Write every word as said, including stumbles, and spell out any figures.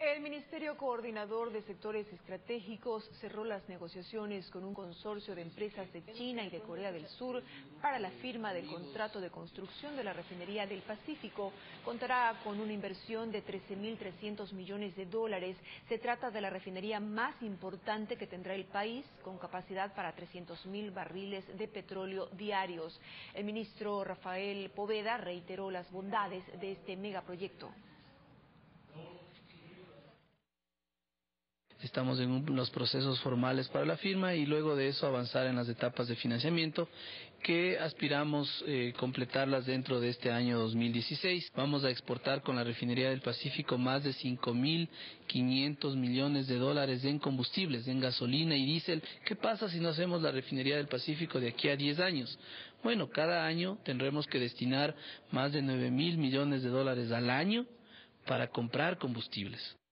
El Ministerio Coordinador de Sectores Estratégicos cerró las negociaciones con un consorcio de empresas de China y de Corea del Sur para la firma del contrato de construcción de la refinería del Pacífico. Contará con una inversión de trece mil trescientos millones de dólares. Se trata de la refinería más importante que tendrá el país, con capacidad para trescientos mil barriles de petróleo diarios. El ministro Rafael Poveda reiteró las bondades de este megaproyecto. Estamos en un, los procesos formales para la firma y luego de eso avanzar en las etapas de financiamiento que aspiramos eh, completarlas dentro de este año dos mil dieciséis. Vamos a exportar con la refinería del Pacífico más de cinco mil quinientos millones de dólares en combustibles, en gasolina y diésel. ¿Qué pasa si no hacemos la refinería del Pacífico de aquí a diez años? Bueno, cada año tendremos que destinar más de nueve mil millones de dólares al año para comprar combustibles.